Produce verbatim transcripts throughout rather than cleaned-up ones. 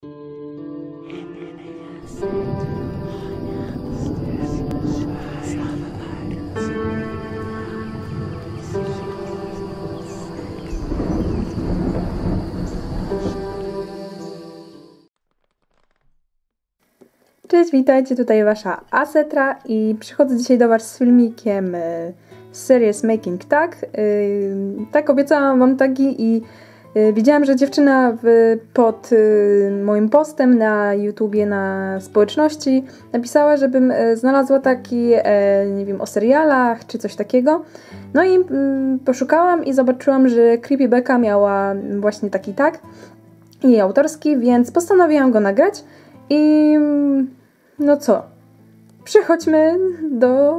Cześć, witajcie, tutaj wasza Asetra i przychodzę dzisiaj do was z filmikiem z serii Making Tag. Tak, obiecałam wam tagi i widziałam, że dziewczyna pod moim postem na YouTubie, na społeczności napisała, żebym znalazła taki, nie wiem, o serialach czy coś takiego. No i poszukałam i zobaczyłam, że Creepy Becca miała właśnie taki tag i autorski, więc postanowiłam go nagrać i no co, przechodźmy do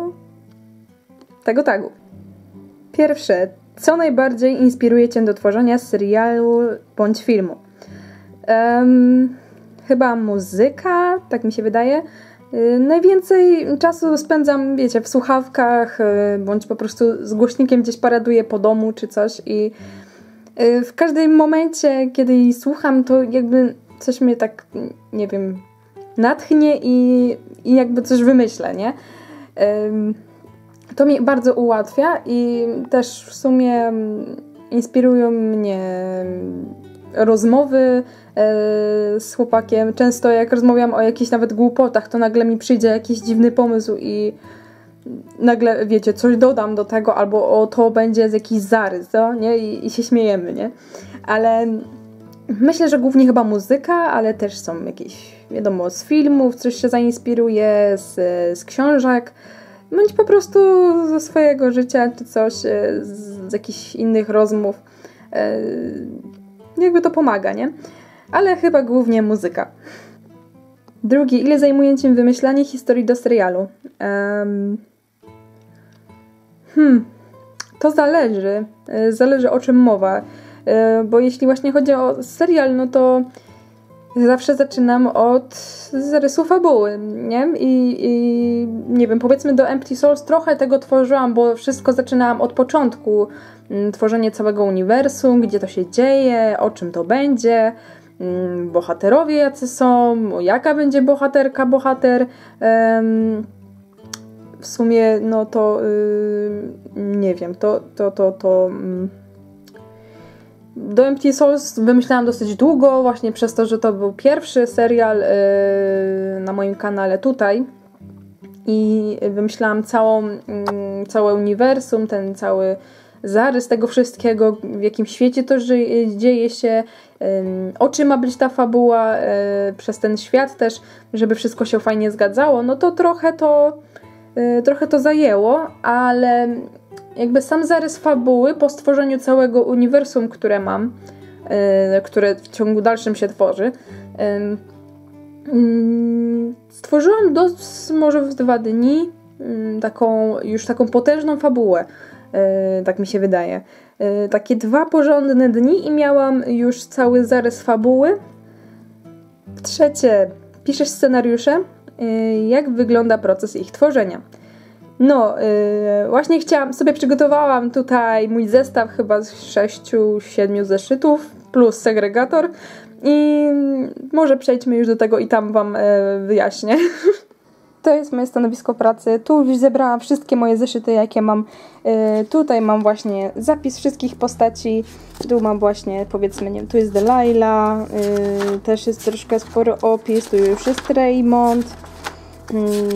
tego tagu. Pierwsze, co najbardziej inspiruje cię do tworzenia serialu bądź filmu? Um, chyba muzyka, tak mi się wydaje. Yy, najwięcej czasu spędzam, wiecie, w słuchawkach, yy, bądź po prostu z głośnikiem gdzieś paraduję po domu czy coś i yy, w każdym momencie, kiedy jej słucham, to jakby coś mnie tak, nie wiem, natchnie i, i jakby coś wymyślę, nie? Yy, To mi bardzo ułatwia i też w sumie inspirują mnie rozmowy e, z chłopakiem. Często jak rozmawiam o jakichś nawet głupotach, to nagle mi przyjdzie jakiś dziwny pomysł i nagle, wiecie, coś dodam do tego, albo o, to będzie jakiś zarys, no, nie? I, i się śmiejemy, nie? Ale myślę, że głównie chyba muzyka, ale też są jakieś, wiadomo, z filmów, coś się zainspiruje, z, z książek, bądź po prostu ze swojego życia, czy coś, z, z jakichś innych rozmów. Jakby to pomaga, nie? Ale chyba głównie muzyka. Drugie, ile zajmuje cię wymyślanie historii do serialu? Um, hmm, to zależy. Zależy, o czym mowa. Bo jeśli właśnie chodzi o serial, no to zawsze zaczynam od zarysu fabuły, nie? I, i nie wiem, powiedzmy do Empty Souls trochę tego tworzyłam, bo wszystko zaczynałam od początku. Tworzenie całego uniwersum, gdzie to się dzieje, o czym to będzie, bohaterowie jacy są, jaka będzie bohaterka, bohater. W sumie, no to nie wiem, to to, to, to do Empty Souls wymyślałam dosyć długo, właśnie przez to, że to był pierwszy serial yy, na moim kanale tutaj i wymyślałam całą, yy, całe uniwersum, ten cały zarys tego wszystkiego, w jakim świecie to żyje, dzieje się, yy, o czym ma być ta fabuła, yy, przez ten świat też, żeby wszystko się fajnie zgadzało, no to trochę to, yy, trochę to zajęło, ale jakby sam zarys fabuły po stworzeniu całego uniwersum, które mam, yy, które w ciągu dalszym się tworzy, yy, yy, stworzyłam do, może w dwa dni yy, taką, już taką potężną fabułę, yy, tak mi się wydaje. Yy, takie dwa porządne dni i miałam już cały zarys fabuły. Trzecie, piszesz scenariusze, yy, jak wygląda proces ich tworzenia. No, yy, właśnie chciałam, sobie przygotowałam tutaj mój zestaw chyba z sześciu, siedmiu zeszytów plus segregator i może przejdźmy już do tego i tam wam yy, wyjaśnię. To jest moje stanowisko pracy. Tu już zebrałam wszystkie moje zeszyty, jakie mam. Yy, tutaj mam właśnie zapis wszystkich postaci. Tu mam właśnie, powiedzmy, nie wiem, tu jest Delilah, yy, też jest troszkę spory opis, tu już jest Raymond. Yy.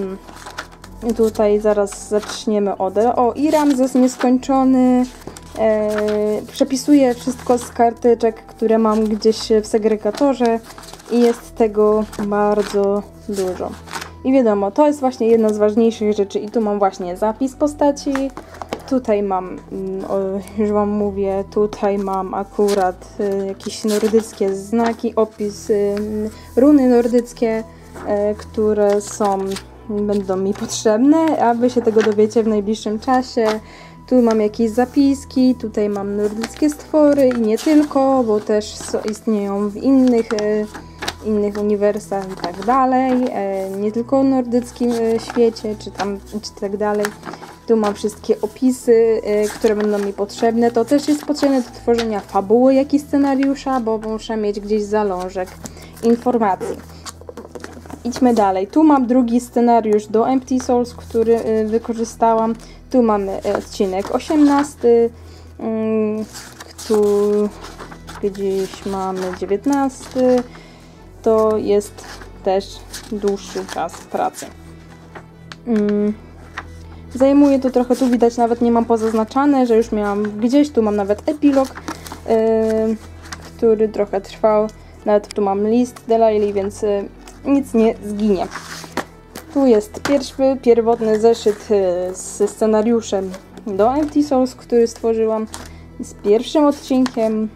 I tutaj zaraz zaczniemy od... O, i Ramzes nieskończony. E, przepisuję wszystko z karteczek, które mam gdzieś w segregatorze i jest tego bardzo dużo. I wiadomo, to jest właśnie jedna z ważniejszych rzeczy. I tu mam właśnie zapis postaci. Tutaj mam, o, już wam mówię, tutaj mam akurat y, jakieś nordyckie znaki, opis, y, runy nordyckie, y, które są... będą mi potrzebne, a wy się tego dowiecie w najbliższym czasie. Tu mam jakieś zapiski, tutaj mam nordyckie stwory i nie tylko, bo też so, istnieją w innych, e, innych uniwersach i tak dalej. E, nie tylko w nordyckim e, świecie, czy tam, czy tak dalej. Tu mam wszystkie opisy, e, które będą mi potrzebne. To też jest potrzebne do tworzenia fabuły, jak i scenariusza, bo muszę mieć gdzieś zalążek. informacji. Idźmy dalej. Tu mam drugi scenariusz do Empty Souls, który y, wykorzystałam. Tu mamy y, odcinek osiemnasty. Y, tu gdzieś mamy dziewiętnasty. To jest też dłuższy czas pracy. Y, zajmuje to trochę, tu widać, nawet nie mam pozaznaczane, że już miałam gdzieś. Tu mam nawet epilog, y, który trochę trwał. Nawet tu mam list Delilah, więc y, nic nie zginie. Tu jest pierwszy, pierwotny zeszyt ze scenariuszem do Empty Souls, który stworzyłam z pierwszym odcinkiem.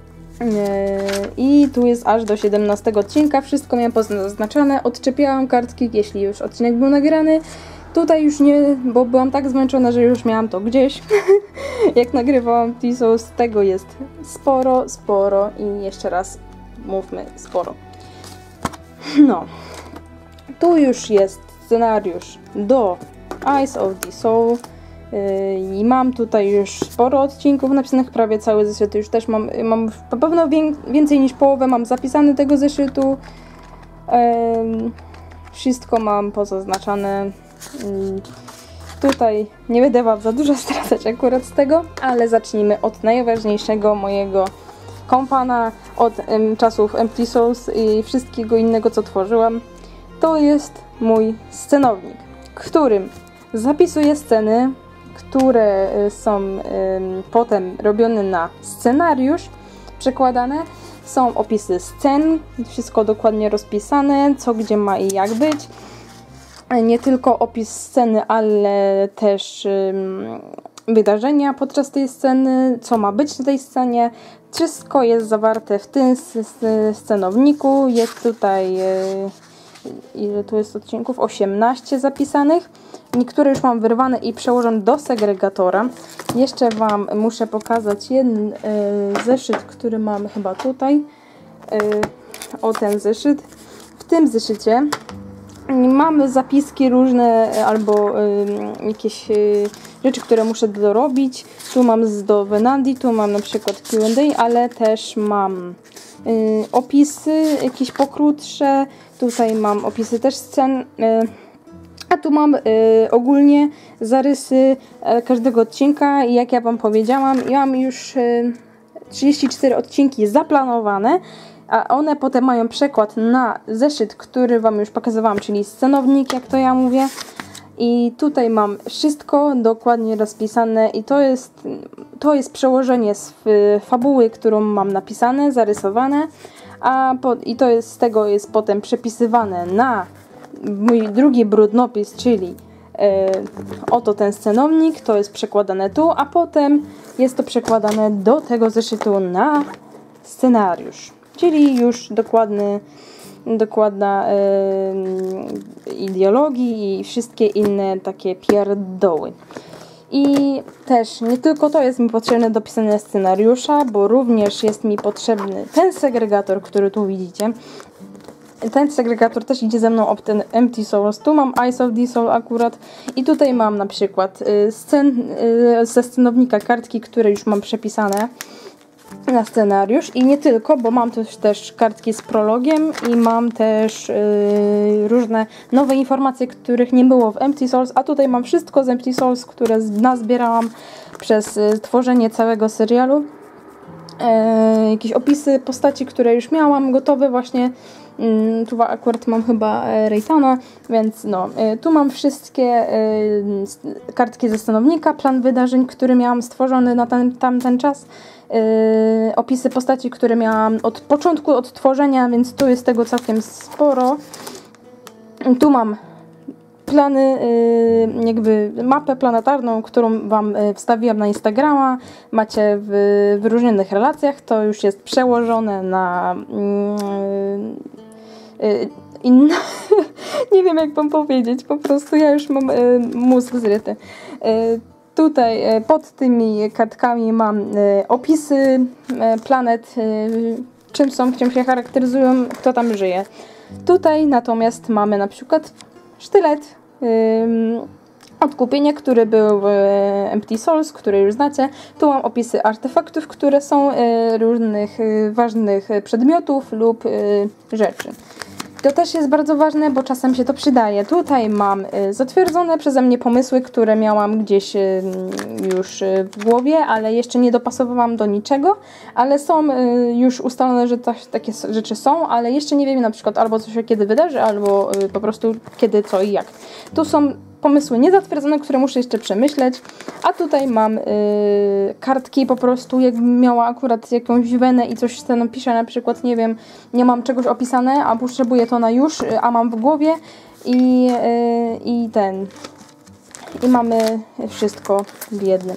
I tu jest aż do siedemnastego odcinka. Wszystko miałam pozaznaczone. Odczepiałam kartki, jeśli już odcinek był nagrany. Tutaj już nie, bo byłam tak zmęczona, że już miałam to gdzieś. Jak nagrywałam Empty Souls, tego jest sporo, sporo i jeszcze raz mówmy sporo. No, tu już jest scenariusz do Eyes of the Soul yy, i mam tutaj już sporo odcinków napisanych, prawie cały zeszyt już też mam, mam na pewno więcej niż połowę mam zapisane tego zeszytu. Yy, wszystko mam pozaznaczane. Yy, tutaj nie będę wam za dużo stracać akurat z tego, ale zacznijmy od najważniejszego mojego kompana od um, czasów Empty Souls i wszystkiego innego, co tworzyłam. To jest mój scenownik, którym zapisuję sceny, które są um, potem robione na scenariusz, przekładane. Są opisy scen, wszystko dokładnie rozpisane, co gdzie ma i jak być. Nie tylko opis sceny, ale też um, wydarzenia podczas tej sceny, co ma być na tej scenie. Wszystko jest zawarte w tym scenowniku. Jest tutaj, ile tu jest odcinków? osiemnaście zapisanych. Niektóre już mam wyrwane i przełożone do segregatora. Jeszcze wam muszę pokazać jeden zeszyt, który mam chyba tutaj. O, ten zeszyt. W tym zeszycie mamy zapiski różne albo jakieś rzeczy, które muszę dorobić. Tu mam z do Venandi, tu mam na przykład Q and A, ale też mam y, opisy jakieś pokrótsze. Tutaj mam opisy też scen. Y, a tu mam y, ogólnie zarysy y, każdego odcinka. I jak ja wam powiedziałam, ja mam już y, trzydzieści cztery odcinki zaplanowane, a one potem mają przekład na zeszyt, który wam już pokazywałam, czyli scenownik, jak to ja mówię. I tutaj mam wszystko dokładnie rozpisane i to jest, to jest przełożenie z fabuły, którą mam napisane, zarysowane, a po, i to jest, z tego jest potem przepisywane na mój drugi brudnopis, czyli e, oto ten scenownik, to jest przekładane tu, a potem jest to przekładane do tego zeszytu na scenariusz, czyli już dokładny dokładna y, ideologii i wszystkie inne takie pierdoły. I też nie tylko to jest mi potrzebne do pisania scenariusza, bo również jest mi potrzebny ten segregator, który tu widzicie. Ten segregator też idzie ze mną ob ten Empty Souls. Tu mam Eyes of the Soul akurat i tutaj mam na przykład y, scen, y, ze scenownika kartki, które już mam przepisane na scenariusz i nie tylko, bo mam też, też kartki z prologiem i mam też yy, różne nowe informacje, których nie było w Empty Souls, a tutaj mam wszystko z Empty Souls, które nazbierałam przez yy, tworzenie całego serialu. Yy, jakieś opisy postaci, które już miałam gotowe właśnie. Yy, tu akurat mam chyba yy, Rejtana, więc no, yy, tu mam wszystkie yy, kartki ze scenownika, plan wydarzeń, który miałam stworzony na ten, tamten czas. Yy, opisy postaci, które miałam od początku odtworzenia, więc tu jest tego całkiem sporo. Tu mam plany, yy, jakby mapę planetarną, którą wam yy, wstawiłam na Instagrama. Macie w wyróżnionych relacjach. To już jest przełożone na yy, yy, inne. Nie wiem, jak wam powiedzieć. Po prostu ja już mam yy, mózg zryty. Yy, Tutaj pod tymi kartkami mam opisy planet, czym są, czym się charakteryzują, kto tam żyje. Tutaj natomiast mamy na przykład sztylet, Odkupienie, który był e, Empty Souls, który już znacie. Tu mam opisy artefaktów, które są e, różnych e, ważnych przedmiotów lub e, rzeczy. To też jest bardzo ważne, bo czasem się to przydaje. Tutaj mam e, zatwierdzone przeze mnie pomysły, które miałam gdzieś e, już e, w głowie, ale jeszcze nie dopasowałam do niczego, ale są e, już ustalone, że ta, takie rzeczy są, ale jeszcze nie wiem na przykład albo co się kiedy wydarzy, albo e, po prostu kiedy, co i jak. Tu są pomysły niezatwierdzone, które muszę jeszcze przemyśleć, a tutaj mam yy, kartki po prostu, jakbym miała akurat jakąś wenę i coś tam piszę, na przykład, nie wiem, nie mam czegoś opisane, a potrzebuję to na już, a mam w głowie i, yy, i ten, i mamy wszystko w jednym.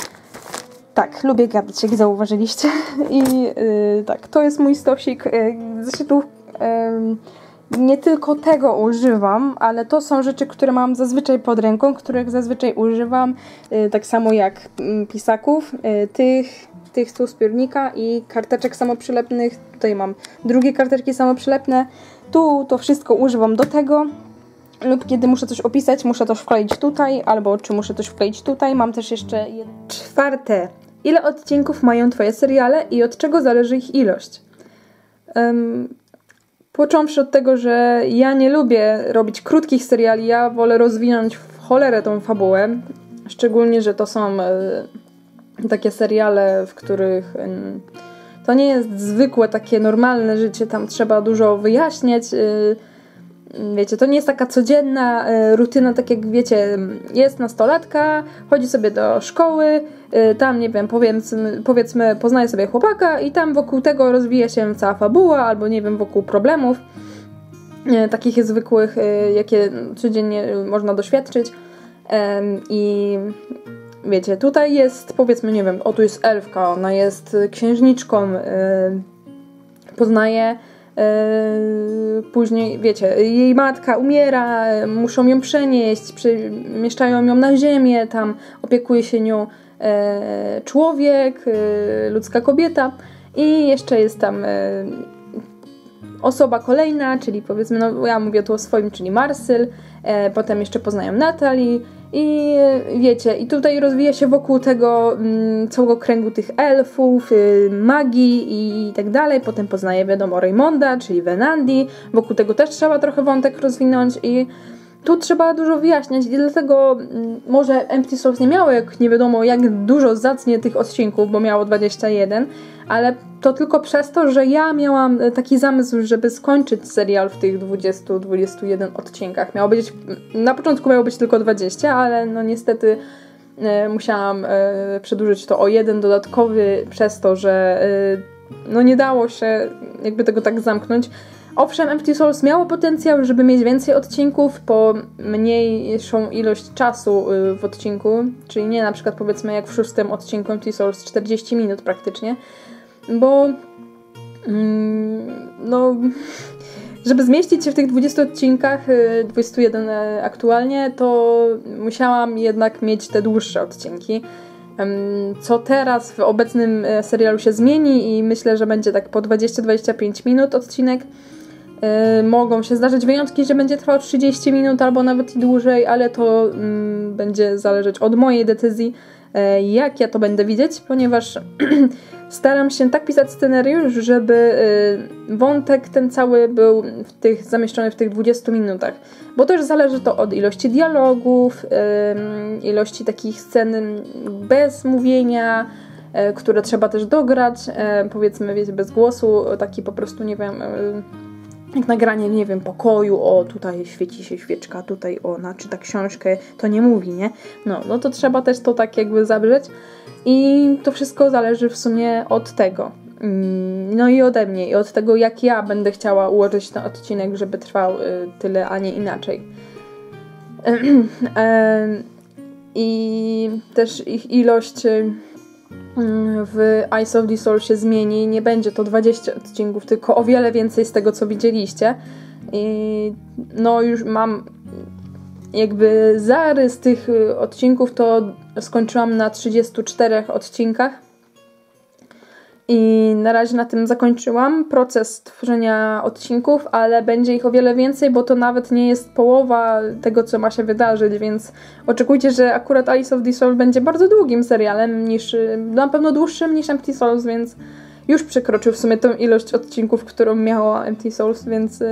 Tak, lubię gadać, jak zauważyliście. I yy, tak, to jest mój stosik yy, zeszytów. Yy, Nie tylko tego używam, ale to są rzeczy, które mam zazwyczaj pod ręką, których zazwyczaj używam, yy, tak samo jak yy, pisaków, yy, tych, tych tu z piórnika i karteczek samoprzylepnych. Tutaj mam drugie karteczki samoprzylepne. Tu to wszystko używam do tego. Lub kiedy muszę coś opisać, muszę coś wkleić tutaj, albo czy muszę coś wkleić tutaj. Mam też jeszcze jedno. Czwarte. Ile odcinków mają Twoje seriale i od czego zależy ich ilość? Um, Począwszy od tego, że ja nie lubię robić krótkich seriali, ja wolę rozwinąć w cholerę tą fabułę. Szczególnie, że to są y, takie seriale, w których y, to nie jest zwykłe, takie normalne życie, tam trzeba dużo wyjaśniać. Y, Wiecie, to nie jest taka codzienna y, rutyna, tak jak wiecie, jest nastolatka, chodzi sobie do szkoły, y, tam nie wiem, powiedzmy, powiedzmy poznaje sobie chłopaka i tam wokół tego rozwija się cała fabuła, albo nie wiem, wokół problemów y, takich zwykłych, y, jakie codziennie można doświadczyć. Y, I wiecie, tutaj jest, powiedzmy, nie wiem, o tu jest elfka, ona jest księżniczką, y, poznaje Yy, później, wiecie, jej matka umiera, muszą ją przenieść, przemieszczają ją na ziemię, tam opiekuje się nią yy, człowiek, yy, ludzka kobieta i jeszcze jest tam yy, osoba kolejna, czyli powiedzmy, no ja mówię tu o swoim, czyli Marsyl, yy, potem jeszcze poznają Natalii i wiecie, i tutaj rozwija się wokół tego mm, całego kręgu tych elfów, y, magii i tak dalej. Potem poznaje, wiadomo, Raymonda, czyli Venandi. Wokół tego też trzeba trochę wątek rozwinąć i tu trzeba dużo wyjaśniać i dlatego mm, może Empty Souls nie miało jak nie wiadomo jak dużo zacnie tych odcinków, bo miało dwadzieścia jeden, ale to tylko przez to, że ja miałam taki zamysł, żeby skończyć serial w tych dwudziestu dwudziestu jeden odcinkach. Miało być, na początku miało być tylko dwadzieścia, ale no niestety e, musiałam e, przedłużyć to o jeden dodatkowy przez to, że e, no nie dało się jakby tego tak zamknąć. Owszem, Empty Souls miało potencjał, żeby mieć więcej odcinków po mniejszą ilość czasu w odcinku, czyli nie na przykład powiedzmy jak w szóstym odcinku Empty Souls czterdzieści minut praktycznie, bo mm, no żeby zmieścić się w tych dwudziestu odcinkach, dwudziestu jeden aktualnie, to musiałam jednak mieć te dłuższe odcinki. Co teraz w obecnym serialu się zmieni i myślę, że będzie tak po dwadzieścia do dwudziestu pięciu minut odcinek. Yy, mogą się zdarzyć wyjątki, że będzie trwał trzydzieści minut albo nawet i dłużej, ale to yy, będzie zależeć od mojej decyzji, yy, jak ja to będę widzieć, ponieważ staram się tak pisać scenariusz, żeby yy, wątek ten cały był w tych, zamieszczony w tych dwudziestu minutach, bo też zależy to od ilości dialogów, yy, ilości takich scen bez mówienia, yy, które trzeba też dograć, yy, powiedzmy, wiecie, bez głosu, taki po prostu, nie wiem, yy, jak nagranie, nie wiem, pokoju, o tutaj świeci się świeczka, tutaj ona czyta książkę, to nie mówi, nie? No, no to trzeba też to tak jakby zabrzeć i to wszystko zależy w sumie od tego. No i ode mnie i od tego, jak ja będę chciała ułożyć ten odcinek, żeby trwał tyle, a nie inaczej. I też ich ilość w Eyes of the Soul się zmieni, nie będzie to dwadzieścia odcinków, tylko o wiele więcej z tego, co widzieliście. I no już mam jakby zarys tych odcinków, to skończyłam na trzydziestu czterech odcinkach I na razie na tym zakończyłam proces tworzenia odcinków, ale będzie ich o wiele więcej, bo to nawet nie jest połowa tego, co ma się wydarzyć, więc oczekujcie, że akurat Alice of the Soul będzie bardzo długim serialem, niż, na pewno dłuższym niż Empty Souls, więc już przekroczył w sumie tą ilość odcinków, którą miała Empty Souls, więc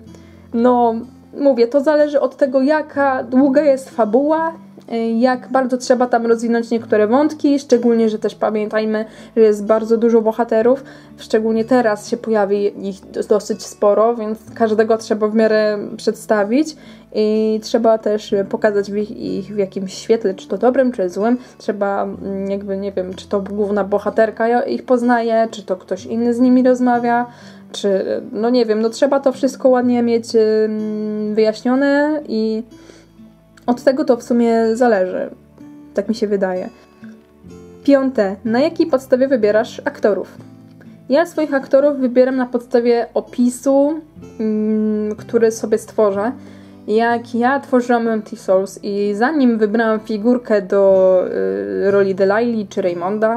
no mówię, to zależy od tego, jaka długa jest fabuła, jak bardzo trzeba tam rozwinąć niektóre wątki, szczególnie, że też pamiętajmy, że jest bardzo dużo bohaterów, szczególnie teraz się pojawi ich dosyć sporo, więc każdego trzeba w miarę przedstawić i trzeba też pokazać ich, ich w jakimś świetle, czy to dobrym, czy złym. Trzeba jakby, nie wiem, czy to główna bohaterka ich poznaje, czy to ktoś inny z nimi rozmawia, czy, no nie wiem, no trzeba to wszystko ładnie mieć wyjaśnione i od tego to w sumie zależy. Tak mi się wydaje. Piąte. Na jakiej podstawie wybierasz aktorów? Ja swoich aktorów wybieram na podstawie opisu, mm, który sobie stworzę. Jak ja tworzyłam Empty Souls i zanim wybrałam figurkę do y, roli Delilah czy Raymonda,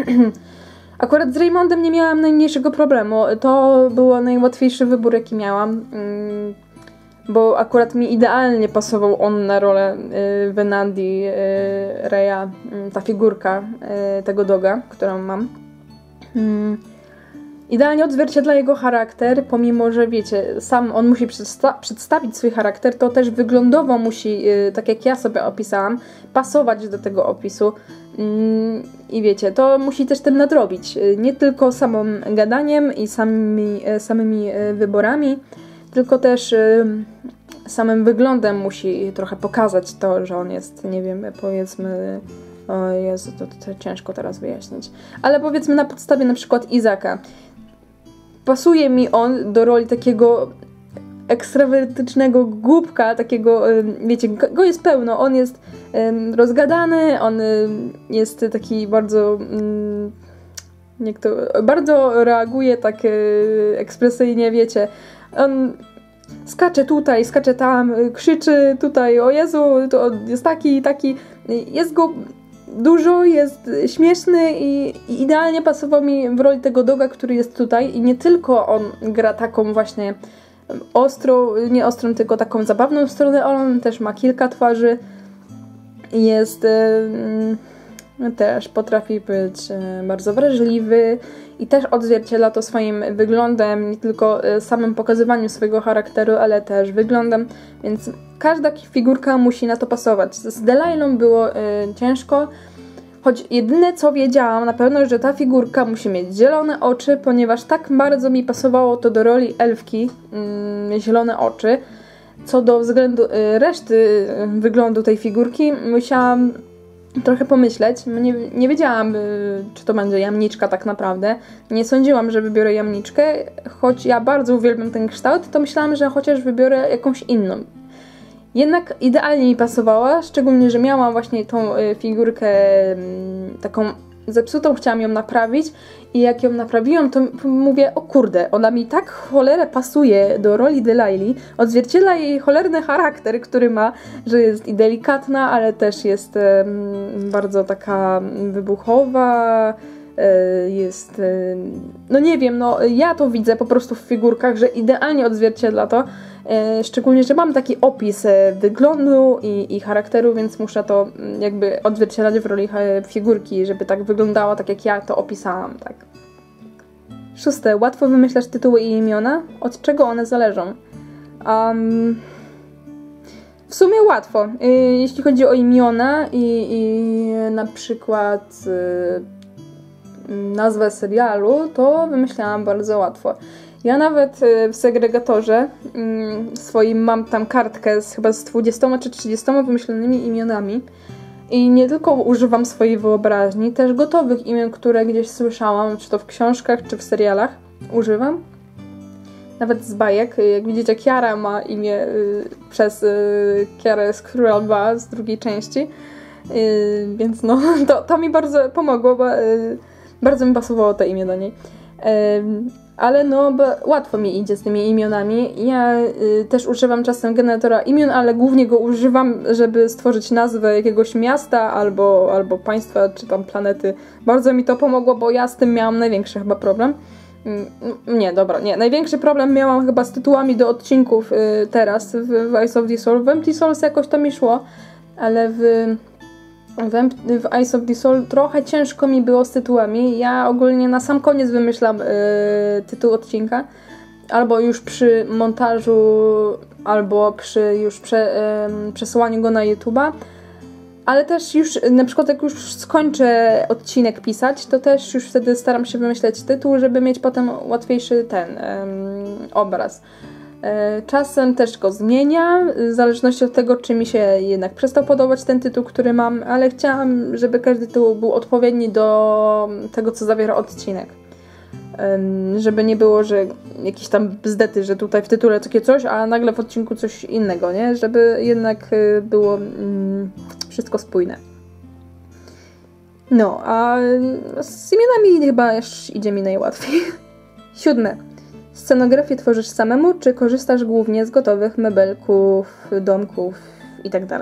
akurat z Raymondem nie miałam najmniejszego problemu. To był najłatwiejszy wybór, jaki miałam. Mm, bo akurat mi idealnie pasował on na rolę y, Venandi, y, Raya, y, ta figurka y, tego doga, którą mam. Y, idealnie odzwierciedla jego charakter, pomimo że wiecie, sam on musi przedsta- przedstawić swój charakter, to też wyglądowo musi, y, tak jak ja sobie opisałam, pasować do tego opisu. Y, I wiecie, to musi też tym nadrobić. Y, nie tylko samym gadaniem i samymi, y, samymi y, wyborami, tylko też y, samym wyglądem musi trochę pokazać to, że on jest, nie wiem, powiedzmy, o Jezu, to, to, to ciężko teraz wyjaśnić, ale powiedzmy na podstawie na przykład Izaka. Pasuje mi on do roli takiego ekstrawertycznego głupka, takiego, y, wiecie, go jest pełno, on jest y, rozgadany, on y, jest taki bardzo... Y, jak to, bardzo reaguje tak y, ekspresyjnie, wiecie. On skacze tutaj, skacze tam, krzyczy tutaj, o Jezu, to jest taki, taki. Jest go dużo, jest śmieszny i, i idealnie pasował mi w roli tego doga, który jest tutaj i nie tylko on gra taką właśnie ostrą, nie ostrą, tylko taką zabawną stronę, on też ma kilka twarzy. Jest... Y, też potrafi być bardzo wrażliwy i też odzwierciedla to swoim wyglądem, nie tylko samym pokazywaniem swojego charakteru, ale też wyglądem, więc każda figurka musi na to pasować. Z Delilą było y, ciężko, choć jedyne co wiedziałam na pewno, że ta figurka musi mieć zielone oczy, ponieważ tak bardzo mi pasowało to do roli elfki, y, zielone oczy. Co do względu y, reszty wyglądu tej figurki, musiałam trochę pomyśleć. Nie, nie wiedziałam, czy to będzie jamniczka tak naprawdę. Nie sądziłam, że wybiorę jamniczkę, choć ja bardzo uwielbiam ten kształt, to myślałam, że chociaż wybiorę jakąś inną. Jednak idealnie mi pasowała, szczególnie, że miałam właśnie tą figurkę taką zepsutą, chciałam ją naprawić i jak ją naprawiłam, to mówię, o kurde, ona mi tak cholerę pasuje do roli Delili, odzwierciedla jej cholerny charakter, który ma, że jest i delikatna, ale też jest um, bardzo taka wybuchowa, jest, no nie wiem, no ja to widzę po prostu w figurkach, że idealnie odzwierciedla to, szczególnie, że mam taki opis wyglądu i, i charakteru, więc muszę to jakby odzwierciedlać w roli figurki, żeby tak wyglądało, tak jak ja to opisałam, tak. Szóste, łatwo wymyślasz tytuły i imiona? Od czego one zależą? Um, w sumie łatwo. Jeśli chodzi o imiona i, i na przykład nazwę serialu, to wymyślałam bardzo łatwo. Ja nawet w segregatorze swoim mam tam kartkę z chyba z dwudziestoma czy trzydziestoma wymyślonymi imionami i nie tylko używam swojej wyobraźni, też gotowych imion, które gdzieś słyszałam, czy to w książkach, czy w serialach, używam. Nawet z bajek. Jak widzicie, Kiara ma imię y, przez y, Kiarę z Królowa z drugiej części, y, więc no, to, to mi bardzo pomogło, bo y, bardzo mi pasowało to imię do niej. ale no bo łatwo mi idzie z tymi imionami. Ja y, też używam czasem generatora imion, ale głównie go używam, żeby stworzyć nazwę jakiegoś miasta albo, albo państwa, czy tam planety. Bardzo mi to pomogło, bo ja z tym miałam największy chyba problem. Nie, dobra, nie. Największy problem miałam chyba z tytułami do odcinków y, teraz w, w Ice of the Soul. W Empty Souls jakoś to mi szło, ale w, w, w Ice of the Soul trochę ciężko mi było z tytułami. Ja ogólnie na sam koniec wymyślam y, tytuł odcinka, albo już przy montażu, albo przy już prze, y, przesyłaniu go na YouTube'a. Ale też już, na przykład jak już skończę odcinek pisać, to też już wtedy staram się wymyśleć tytuł, żeby mieć potem łatwiejszy ten um, obraz. E, czasem też go zmienia, w zależności od tego, czy mi się jednak przestał podobać ten tytuł, który mam, ale chciałam, żeby każdy tytuł był odpowiedni do tego, co zawiera odcinek. Um, żeby nie było, że jakieś tam bzdety, że tutaj w tytule takie coś, a nagle w odcinku coś innego, nie? Żeby jednak y, było mm, wszystko spójne. No, a z imionami chyba już idzie mi najłatwiej. Siódme. Scenografię tworzysz samemu, czy korzystasz głównie z gotowych mebelków, domków itd.?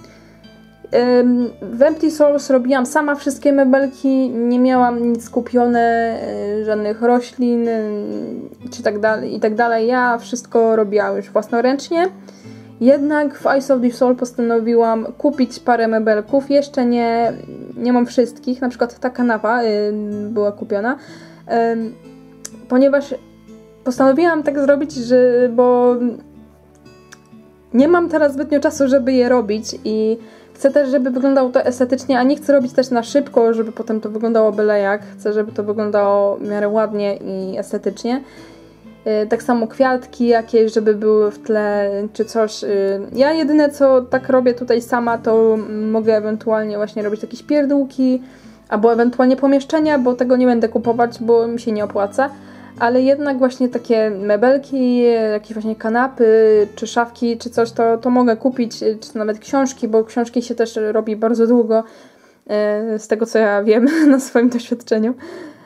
W Empty Souls robiłam sama wszystkie mebelki, nie miałam nic kupione, żadnych roślin czy tak dalej i tak dalej. Ja wszystko robiłam już własnoręcznie. Jednak w Ice of the Soul postanowiłam kupić parę mebelków. Jeszcze nie, nie mam wszystkich, na przykład ta kanapa była kupiona, ponieważ postanowiłam tak zrobić, że bo nie mam teraz zbytnio czasu, żeby je robić i chcę też, żeby wyglądało to estetycznie, a nie chcę robić też na szybko, żeby potem to wyglądało byle jak. Chcę, żeby to wyglądało w miarę ładnie i estetycznie. Yy, tak samo kwiatki jakieś, żeby były w tle, czy coś. Yy, ja jedyne, co tak robię tutaj sama, to mogę ewentualnie właśnie robić jakieś pierdółki, albo ewentualnie pomieszczenia, bo tego nie będę kupować, bo mi się nie opłaca. Ale jednak właśnie takie mebelki, jakieś właśnie kanapy, czy szafki, czy coś, to, to mogę kupić, czy nawet książki, bo książki się też robi bardzo długo, z tego co ja wiem na swoim doświadczeniu.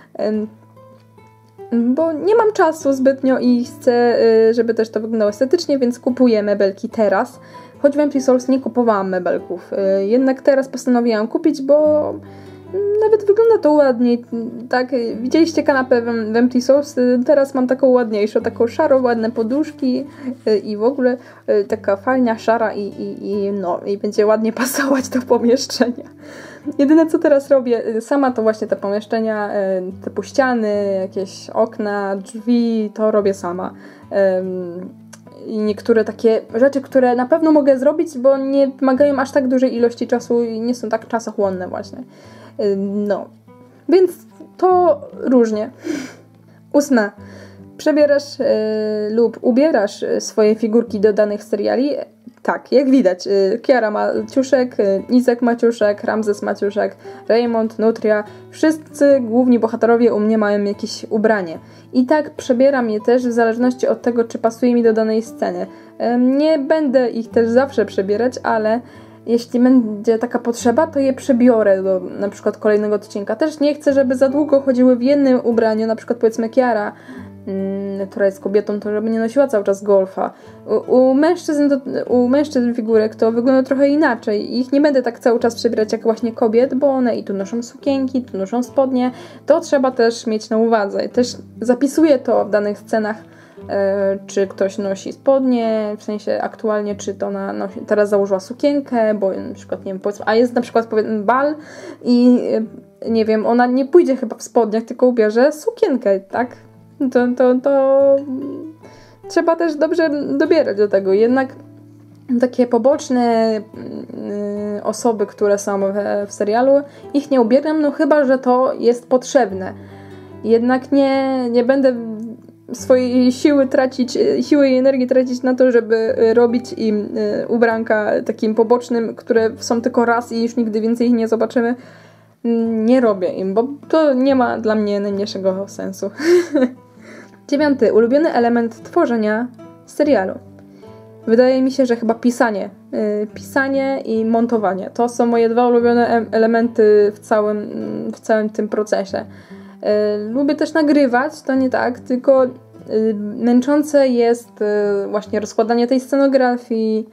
Bo nie mam czasu zbytnio i chcę, żeby też to wyglądało estetycznie, więc kupuję mebelki teraz. Choć w Empty Souls nie kupowałam mebelków. Jednak teraz postanowiłam kupić, bo nawet wygląda to ładniej, tak, widzieliście kanapę w Empty Souls, teraz mam taką ładniejszą, taką szarą, ładne poduszki i w ogóle taka fajna, szara i, i, i no, i będzie ładnie pasować do pomieszczenia. Jedyne co teraz robię sama to właśnie te pomieszczenia, typu ściany, jakieś okna, drzwi, to robię sama. I niektóre takie rzeczy, które na pewno mogę zrobić, bo nie wymagają aż tak dużej ilości czasu i nie są tak czasochłonne właśnie. No, więc to różnie. Ósme. Przebierasz yy, lub ubierasz swoje figurki do danych seriali? Tak, jak widać, yy, Kiara Maciuszek, yy, Izek Maciuszek, Ramzes Maciuszek, Raymond, Nutria, wszyscy główni bohaterowie u mnie mają jakieś ubranie. I tak przebieram je też w zależności od tego, czy pasuje mi do danej sceny. Yy, nie będę ich też zawsze przebierać, ale jeśli będzie taka potrzeba, to je przebiorę do na przykład kolejnego odcinka. Też nie chcę, żeby za długo chodziły w jednym ubraniu, na przykład powiedzmy Kiara, mm, która jest kobietą, to żeby nie nosiła cały czas golfa. U, u, mężczyzn, to, u mężczyzn figurek to wygląda trochę inaczej. Ich nie będę tak cały czas przebierać jak właśnie kobiet, bo one i tu noszą sukienki, tu noszą spodnie. To trzeba też mieć na uwadze. Też zapisuję to w danych scenach, czy ktoś nosi spodnie, w sensie aktualnie, czy to ona nosi, teraz założyła sukienkę, bo na przykład, nie wiem, powiedzmy, a jest na przykład powiedzmy bal i nie wiem, ona nie pójdzie chyba w spodniach, tylko ubierze sukienkę, tak? To, to, to trzeba też dobrze dobierać do tego. Jednak takie poboczne yy, osoby, które są w, w serialu, ich nie ubieram, no chyba, że to jest potrzebne. Jednak nie, nie będę swojej siły tracić, siły i energii tracić na to, żeby robić im ubranka takim pobocznym, które są tylko raz i już nigdy więcej ich nie zobaczymy. Nie robię im, bo to nie ma dla mnie najmniejszego sensu. Dziewiąty. Ulubiony element tworzenia serialu. Wydaje mi się, że chyba pisanie. Pisanie i montowanie. To są moje dwa ulubione elementy w całym, w całym tym procesie. Lubię też nagrywać, to nie tak, tylko męczące jest właśnie rozkładanie tej scenografii,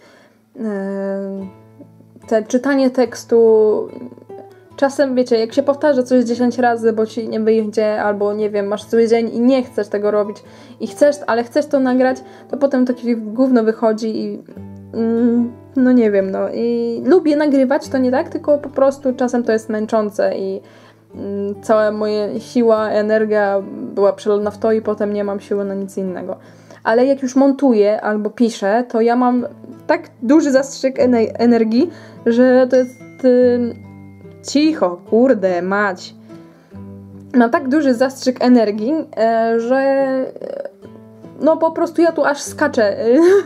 te czytanie tekstu. Czasem, wiecie, jak się powtarza coś dziesięć razy, bo ci nie wyjdzie, albo nie wiem, masz cały dzień i nie chcesz tego robić i chcesz, ale chcesz to nagrać, to potem takie gówno wychodzi i mm, no nie wiem, no i lubię nagrywać, to nie tak, tylko po prostu czasem to jest męczące i mm, cała moja siła, energia była przelana w to i potem nie mam siły na nic innego. Ale jak już montuję albo piszę, to ja mam tak duży zastrzyk energii, że to jest... Yy, cicho, kurde, mać. Mam tak duży zastrzyk energii, e, że e, no po prostu ja tu aż skaczę.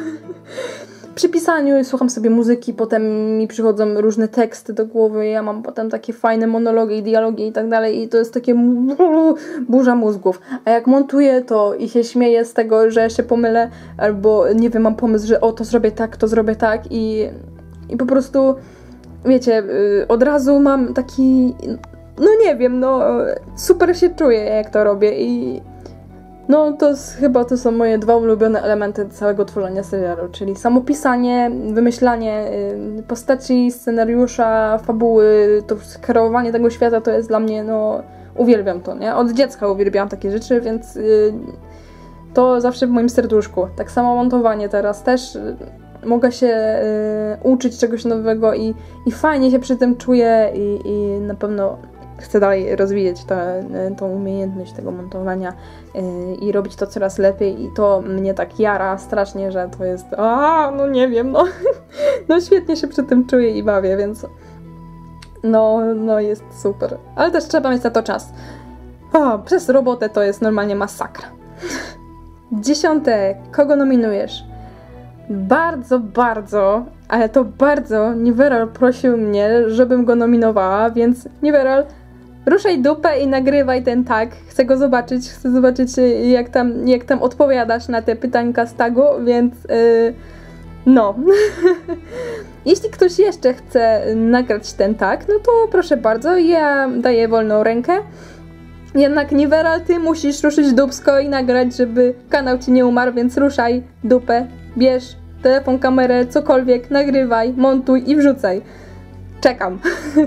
Przy pisaniu słucham sobie muzyki, potem mi przychodzą różne teksty do głowy, ja mam potem takie fajne monologi i dialogi i tak dalej i to jest takie burza mózgów. A jak montuję to i się śmieję z tego, że się pomylę, albo nie wiem, mam pomysł, że o, to zrobię tak, to zrobię tak i, i po prostu wiecie, od razu mam taki, no nie wiem, no super się czuję, jak to robię i no to chyba to są moje dwa ulubione elementy całego tworzenia serialu, czyli samo pisanie, wymyślanie postaci, scenariusza, fabuły, to kreowanie tego świata to jest dla mnie, no uwielbiam to, nie? Od dziecka uwielbiałam takie rzeczy, więc to zawsze w moim serduszku. Tak samo montowanie teraz też. Mogę się y, uczyć czegoś nowego i, i fajnie się przy tym czuję i, i na pewno chcę dalej rozwijać ta, y, tą umiejętność tego montowania y, i robić to coraz lepiej i to mnie tak jara strasznie, że to jest a no nie wiem, no, no świetnie się przy tym czuję i bawię, więc no, no jest super. Ale też trzeba mieć na to czas. O, przez robotę to jest normalnie masakra. Dziesiąte. Kogo nominujesz? Bardzo, bardzo, ale to bardzo Niweral prosił mnie, żebym go nominowała, więc Niweral, ruszaj dupę i nagrywaj ten tag. Chcę go zobaczyć, chcę zobaczyć jak tam, jak tam odpowiadasz na te pytańka z tagu, więc yy, no. Jeśli ktoś jeszcze chce nagrać ten tag, no to proszę bardzo, ja daję wolną rękę. Jednak Niweral, ty musisz ruszyć dupsko i nagrać, żeby kanał ci nie umarł, więc ruszaj dupę, bierz telefon, kamerę, cokolwiek, nagrywaj, montuj i wrzucaj. Czekam.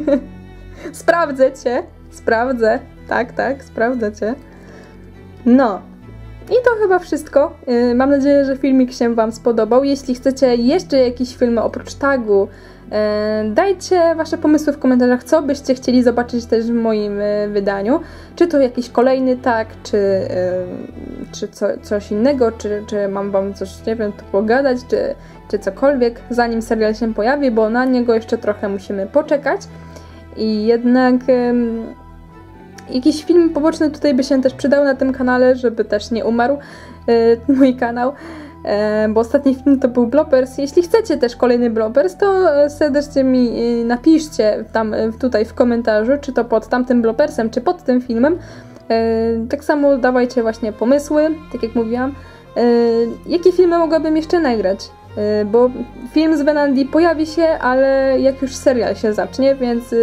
Sprawdzę cię. Sprawdzę. Tak, tak, sprawdzę cię. No. I to chyba wszystko. Yy, mam nadzieję, że filmik się wam spodobał. Jeśli chcecie jeszcze jakieś filmy oprócz tagu, yy, dajcie wasze pomysły w komentarzach, co byście chcieli zobaczyć też w moim yy, wydaniu. Czy to jakiś kolejny tag, czy, yy, czy co, coś innego, czy, czy mam wam coś, nie wiem, tu pogadać, czy, czy cokolwiek, zanim serial się pojawi, bo na niego jeszcze trochę musimy poczekać. I jednak... Yy, Jakiś film poboczny tutaj by się też przydał na tym kanale, żeby też nie umarł e, mój kanał, e, bo ostatni film to był bloopers. Jeśli chcecie też kolejny bloopers, to serdecznie mi napiszcie tam tutaj w komentarzu, czy to pod tamtym bloopersem, czy pod tym filmem. E, tak samo dawajcie właśnie pomysły, tak jak mówiłam, e, jakie filmy mogłabym jeszcze nagrać. E, bo film z Venandi pojawi się, ale jak już serial się zacznie, więc... E,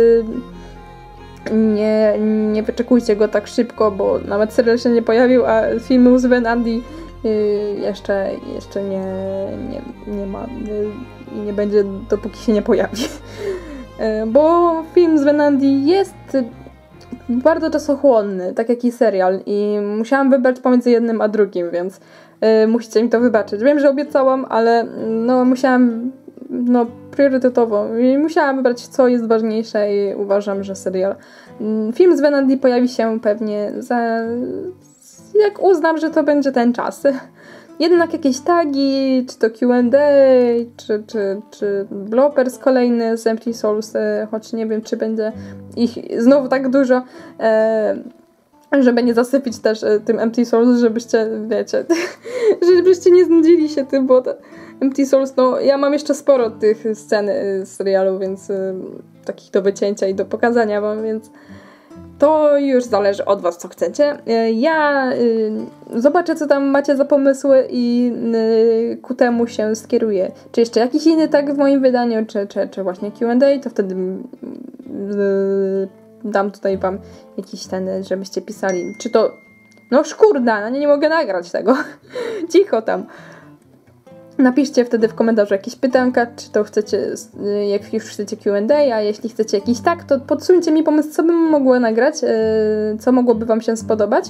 Nie, nie wyczekujcie go tak szybko, bo nawet serial się nie pojawił, a filmu z Venandi yy, jeszcze, jeszcze nie, nie, nie ma i yy, nie będzie, dopóki się nie pojawi. Yy, bo film z Venandi jest bardzo czasochłonny, tak jak i serial, i musiałam wybrać pomiędzy jednym a drugim, więc yy, musicie mi to wybaczyć. Wiem, że obiecałam, ale no musiałam no priorytetowo i musiałam wybrać, co jest ważniejsze, i uważam, że serial. Film z Venandi pojawi się pewnie za... jak uznam, że to będzie ten czas. Jednak jakieś tagi, czy to Q and A, czy, czy, czy bloopers kolejny z Empty Souls, choć nie wiem, czy będzie ich znowu tak dużo, e, żeby nie zasypić też tym Empty Souls, żebyście, wiecie, żebyście nie znudzili się tym, bo to Empty Souls, no ja mam jeszcze sporo tych scen z serialu, więc y, takich do wycięcia i do pokazania wam, więc to już zależy od was, co chcecie. Y, ja y, zobaczę, co tam macie za pomysły i y, ku temu się skieruję. Czy jeszcze jakiś inny tag w moim wydaniu, czy, czy, czy właśnie Q and A, to wtedy y, dam tutaj wam jakiś ten, żebyście pisali, czy to, no szkurda, no nie, nie mogę nagrać tego, cicho tam. Napiszcie wtedy w komentarzu jakieś pytanka, czy to chcecie, jak już chcecie Q and A, a jeśli chcecie jakiś tak, to podsuńcie mi pomysł, co bym mogła nagrać, co mogłoby wam się spodobać.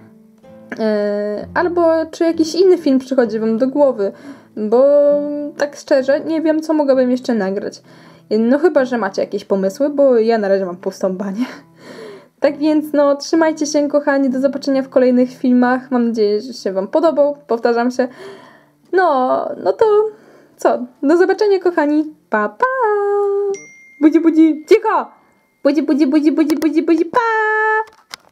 Albo czy jakiś inny film przychodzi wam do głowy, bo tak szczerze nie wiem, co mogłabym jeszcze nagrać. No chyba, że macie jakieś pomysły, bo ja na razie mam pustą banię. Tak więc no, trzymajcie się kochani, do zobaczenia w kolejnych filmach. Mam nadzieję, że się wam podobał, powtarzam się. No, no to co? Do zobaczenia kochani. Pa, pa! Budzi, budzi, cicho! Budzi, budzi, budzi, budzi, budzi, budzi, pa!